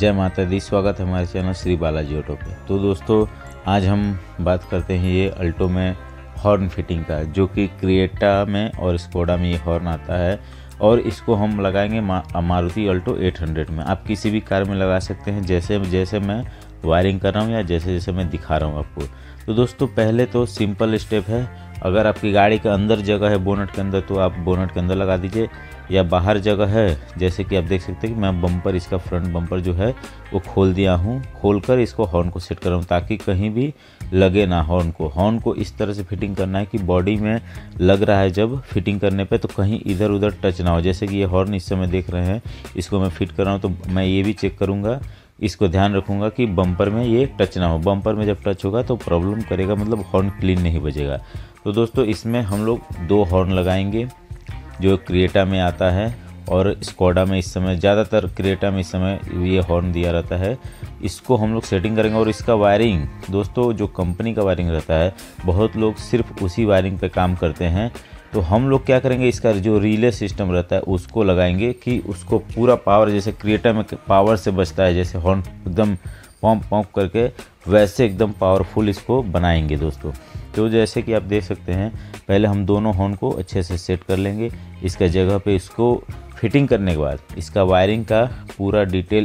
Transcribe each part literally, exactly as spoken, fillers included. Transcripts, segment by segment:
जय माता दी। स्वागत है हमारे चैनल श्री बालाजी ऑटो पे। तो दोस्तों आज हम बात करते हैं ये अल्टो में हॉर्न फिटिंग का, जो कि क्रिएटा में और स्कोडा में ये हॉर्न आता है और इसको हम लगाएंगे मा, मारुति अल्टो आठ सौ में। आप किसी भी कार में लगा सकते हैं, जैसे जैसे मैं वायरिंग कर रहा हूँ या जैसे जैसे मैं दिखा रहा हूँ आपको। तो दोस्तों पहले तो सिंपल स्टेप है, अगर आपकी गाड़ी के अंदर जगह है बोनट के अंदर तो आप बोनट के अंदर लगा दीजिए, या बाहर जगह है जैसे कि आप देख सकते हैं कि मैं बम्पर, इसका फ्रंट बम्पर जो है वो खोल दिया हूँ। खोलकर इसको हॉर्न को सेट कर रहा हूँ ताकि कहीं भी लगे ना हॉर्न को। हॉर्न को इस तरह से फिटिंग करना है कि बॉडी में लग रहा है जब फिटिंग करने पे तो कहीं इधर उधर टच ना हो। जैसे कि ये हॉर्न इस समय देख रहे हैं, इसको मैं फिट कर रहा हूँ तो मैं ये भी चेक करूँगा, इसको ध्यान रखूँगा कि बम्पर में ये टच ना हो। बम्पर में जब टच होगा तो प्रॉब्लम करेगा, मतलब हॉर्न क्लीन नहीं बजेगा। तो दोस्तों इसमें हम लोग दो हॉर्न लगाएंगे जो क्रिएटा में आता है और स्कोडा में इस समय ज़्यादातर, क्रिएटा में इस समय ये हॉर्न दिया रहता है। इसको हम लोग सेटिंग करेंगे और इसका वायरिंग दोस्तों जो कंपनी का वायरिंग रहता है, बहुत लोग सिर्फ उसी वायरिंग पे काम करते हैं। तो हम लोग क्या करेंगे, इसका जो रिले सिस्टम रहता है उसको लगाएंगे कि उसको पूरा पावर, जैसे क्रिएटा में पावर से बचता है, जैसे हॉर्न एकदम पंप पंप करके वैसे एकदम पावरफुल इसको बनाएंगे दोस्तों। तो जैसे कि आप देख सकते हैं, पहले हम दोनों हॉर्न को अच्छे से सेट कर लेंगे। इसका जगह पे इसको फिटिंग करने के बाद इसका वायरिंग का पूरा डिटेल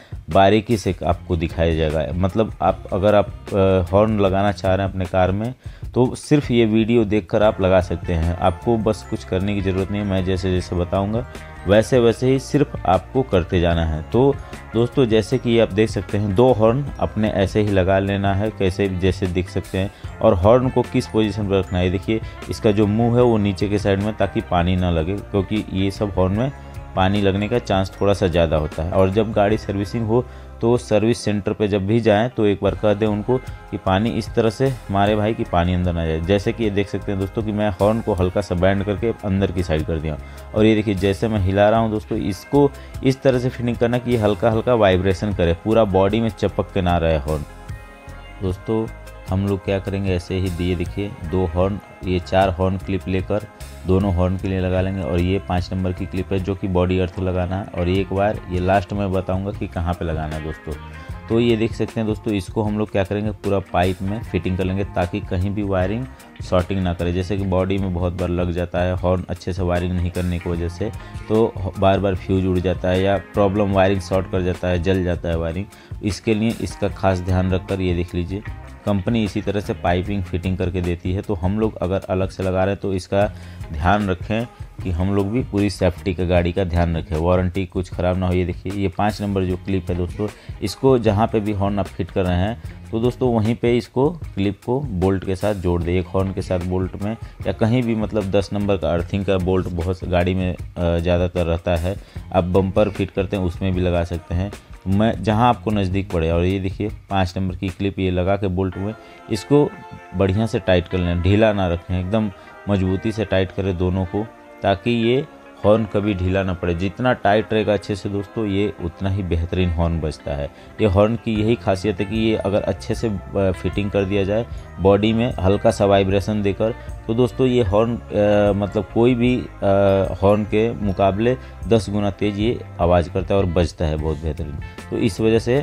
बारीकी से आपको दिखाया जाएगा। मतलब आप अगर आप हॉर्न लगाना चाह रहे हैं अपने कार में तो सिर्फ ये वीडियो देखकर आप लगा सकते हैं। आपको बस कुछ करने की ज़रूरत नहीं है, मैं जैसे जैसे बताऊंगा वैसे वैसे ही सिर्फ आपको करते जाना है। तो दोस्तों जैसे कि आप देख सकते हैं, दो हॉर्न अपने ऐसे ही लगा लेना है, कैसे जैसे दिख सकते हैं। और हॉर्न को किस पोजीशन पर रखना है, देखिए इसका जो मुंह है वो नीचे के साइड में, ताकि पानी ना लगे, क्योंकि ये सब हॉर्न में पानी लगने का चांस थोड़ा सा ज़्यादा होता है। और जब गाड़ी सर्विसिंग हो तो सर्विस सेंटर पे जब भी जाएं तो एक बार कह दें उनको कि पानी इस तरह से मारे भाई कि पानी अंदर ना जाए। जैसे कि ये देख सकते हैं दोस्तों कि मैं हॉर्न को हल्का सा बैंड करके अंदर की साइड कर दिया, और ये देखिए जैसे मैं हिला रहा हूँ दोस्तों, इसको इस तरह से फिटिंग करना कि ये हल्का हल्का वाइब्रेशन करे, पूरा बॉडी में चपक के ना रहे हॉर्न। दोस्तों हम लोग क्या करेंगे, ऐसे ही दिए देखिए दो हॉर्न, ये चार हॉर्न क्लिप लेकर दोनों हॉर्न के लिए लगा लेंगे। और ये पाँच नंबर की क्लिप है जो कि बॉडी अर्थ लगाना है, और एक बार ये लास्ट में बताऊंगा कि कहाँ पे लगाना है दोस्तों। तो ये देख सकते हैं दोस्तों, इसको हम लोग क्या करेंगे, पूरा पाइप में फिटिंग कर लेंगे ताकि कहीं भी वायरिंग शॉर्टिंग ना करे। जैसे कि बॉडी में बहुत बार लग जाता है हॉर्न अच्छे से वायरिंग नहीं करने की वजह से, तो बार बार फ्यूज उड़ जाता है या प्रॉब्लम वायरिंग शॉर्ट कर जाता है, जल जाता है वायरिंग। इसके लिए इसका खास ध्यान रखकर ये देख लीजिए, कंपनी इसी तरह से पाइपिंग फिटिंग करके देती है। तो हम लोग अगर अलग से लगा रहे हैं तो इसका ध्यान रखें कि हम लोग भी पूरी सेफ्टी का, गाड़ी का ध्यान रखें, वारंटी कुछ ख़राब ना हो। ये देखिए ये पाँच नंबर जो क्लिप है दोस्तों, इसको जहाँ पे भी हॉर्न आप फिट कर रहे हैं तो दोस्तों वहीं पे इसको क्लिप को बोल्ट के साथ जोड़ दें, एक हॉर्न के साथ बोल्ट में या कहीं भी। मतलब दस नंबर का अर्थिंग का बोल्ट बहुत गाड़ी में ज़्यादातर रहता है, आप बम्पर फिट करते हैं उसमें भी लगा सकते हैं, मैं जहां आपको नज़दीक पड़े। और ये देखिए पाँच नंबर की क्लिप ये लगा के बोल्ट में इसको बढ़िया से टाइट कर लें, ढीला ना रखें, एकदम मजबूती से टाइट करें दोनों को, ताकि ये हॉर्न कभी ढीला ना पड़े। जितना टाइट रहेगा अच्छे से दोस्तों, ये उतना ही बेहतरीन हॉर्न बजता है। ये हॉर्न की यही खासियत है कि ये अगर अच्छे से फिटिंग कर दिया जाए बॉडी में हल्का सा वाइब्रेशन देकर, तो दोस्तों ये हॉर्न मतलब कोई भी हॉर्न के मुकाबले दस गुना तेज़ ये आवाज़ करता है और बजता है बहुत बेहतरीन। तो इस वजह से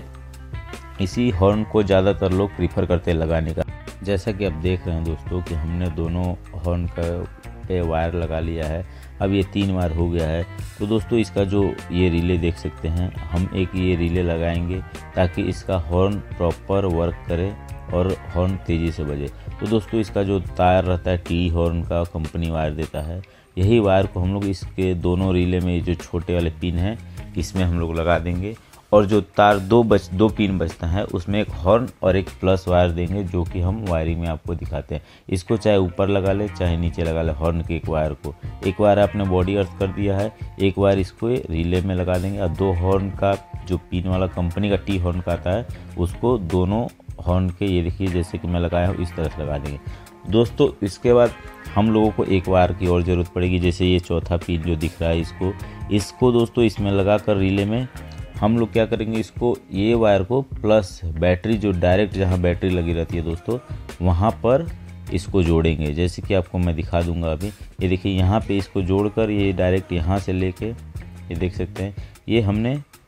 इसी हॉर्न को ज़्यादातर लोग प्रीफर करते हैं लगाने का। जैसा कि आप देख रहे हैं दोस्तों कि हमने दोनों हॉर्न का पे वायर लगा लिया है, अब ये तीन वायर हो गया है। तो दोस्तों इसका जो ये रिले देख सकते हैं, हम एक ये रिले लगाएंगे ताकि इसका हॉर्न प्रॉपर वर्क करे और हॉर्न तेज़ी से बजे। तो दोस्तों इसका जो तार रहता है, टी हॉर्न का कंपनी वायर देता है, यही वायर को हम लोग इसके दोनों रिले में जो छोटे वाले पिन हैं इसमें हम लोग लगा देंगे। और जो तार दो बच दो पिन बचता है उसमें एक हॉर्न और एक प्लस वायर देंगे, जो कि हम वायरिंग में आपको दिखाते हैं। इसको चाहे ऊपर लगा ले चाहे नीचे लगा ले, हॉर्न के एक वायर को, एक वायर आपने बॉडी अर्थ कर दिया है, एक वायर इसको रिले में लगा देंगे। और दो हॉर्न का जो पिन वाला कंपनी का टी हॉर्न का आता है उसको दोनों हॉर्न के, ये देखिए जैसे कि मैं लगाया हूँ इस तरह से लगा देंगे दोस्तों। इसके बाद हम लोगों को एक वायर की और ज़रूरत पड़ेगी, जैसे ये चौथा पिन जो दिख रहा है इसको इसको दोस्तों इसमें लगा कर रिले में हम लोग क्या करेंगे, इसको ये वायर को प्लस बैटरी जो डायरेक्ट जहाँ बैटरी लगी रहती है दोस्तों वहाँ पर इसको जोड़ेंगे। जैसे कि आपको मैं दिखा दूंगा अभी, ये देखिए यहाँ पे इसको जोड़कर ये डायरेक्ट यहाँ से लेके ये देख सकते हैं, ये हमने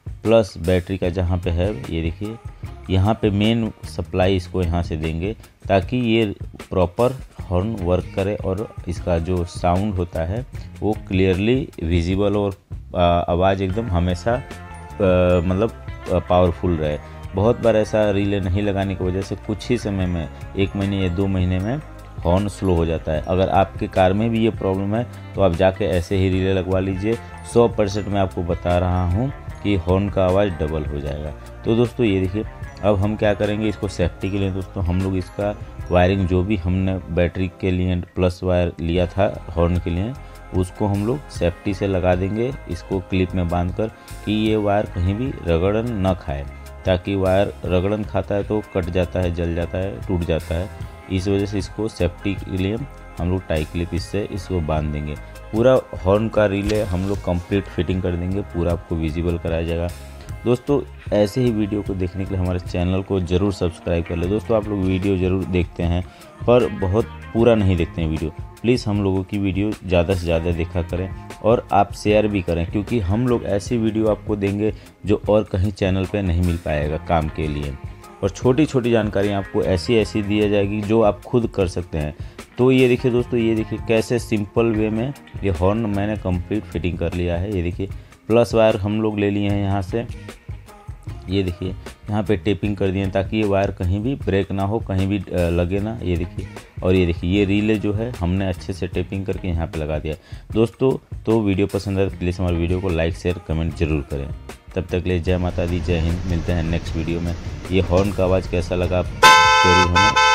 प्लस बैटरी का जहाँ पे है ये देखिए, यहाँ पे मेन सप्लाई इसको यहाँ से देंगे ताकि ये प्रॉपर हॉर्न वर्क करे और इसका जो साउंड होता है वो क्लियरली विजिबल और आवाज़ एकदम हमेशा मतलब पावरफुल रहे। बहुत बार ऐसा रिले नहीं लगाने की वजह से कुछ ही समय में, एक महीने या दो महीने में हॉर्न स्लो हो जाता है। अगर आपके कार में भी ये प्रॉब्लम है तो आप जाके ऐसे ही रिले लगवा लीजिए। सौ परसेंट मैं आपको बता रहा हूँ कि हॉर्न का आवाज़ डबल हो जाएगा। तो दोस्तों ये देखिए, अब हम क्या करेंगे, इसको सेफ्टी के लिए दोस्तों हम लोग इसका वायरिंग जो भी हमने बैटरी के लिए प्लस वायर लिया था हॉर्न के लिए, उसको हम लोग सेफ्टी से लगा देंगे इसको क्लिप में बांधकर कि ये वायर कहीं भी रगड़न न खाए, ताकि वायर रगड़न खाता है तो कट जाता है, जल जाता है, टूट जाता है। इस वजह से इसको सेफ्टी के लिए हम लोग टाई क्लिप इससे इसको बांध देंगे। पूरा हॉर्न का रिले हम लोग कंप्लीट फिटिंग कर देंगे, पूरा आपको विजिबल कराया जाएगा। दोस्तों ऐसे ही वीडियो को देखने के लिए हमारे चैनल को ज़रूर सब्सक्राइब कर ले। दोस्तों आप लोग वीडियो ज़रूर देखते हैं पर बहुत पूरा नहीं देखते हैं वीडियो। प्लीज़ हम लोगों की वीडियो ज़्यादा से ज़्यादा देखा करें और आप शेयर भी करें, क्योंकि हम लोग ऐसी वीडियो आपको देंगे जो और कहीं चैनल पे नहीं मिल पाएगा काम के लिए। और छोटी छोटी जानकारी आपको ऐसी ऐसी दी जाएगी जो आप खुद कर सकते हैं। तो ये देखिए दोस्तों, ये देखिए कैसे सिंपल वे में ये हॉर्न मैंने कंप्लीट फिटिंग कर लिया है। ये देखिए प्लस वायर हम लोग ले लिए हैं यहाँ से, ये देखिए यहाँ पे टेपिंग कर दिए ताकि ये वायर कहीं भी ब्रेक ना हो, कहीं भी लगे ना। ये देखिए, और ये देखिए ये रिले जो है हमने अच्छे से टेपिंग करके यहाँ पे लगा दिया। दोस्तों तो वीडियो पसंद आए तो प्लीज़ हमारे वीडियो को लाइक शेयर कमेंट जरूर करें। तब तक ले जय माता दी, जय हिंद। मिलते हैं नेक्स्ट वीडियो में। ये हॉर्न का आवाज़ कैसा लगा जरूर हमें